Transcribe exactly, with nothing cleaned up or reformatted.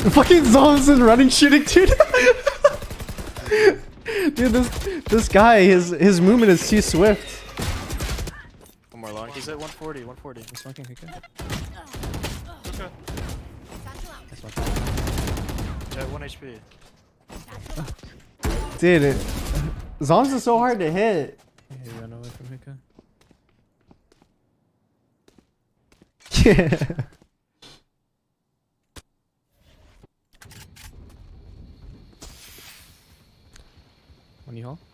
Fucking zombs and running shooting, dude. Dude, this this guy, his his movement is too swift. One more long. He's at one forty. one forty. I'm smoking hookah. Okay. Yeah, one H P. Dude, it, zombs is so hard to hit. Yeah, he ran away from hookah. Yeah. One you haul?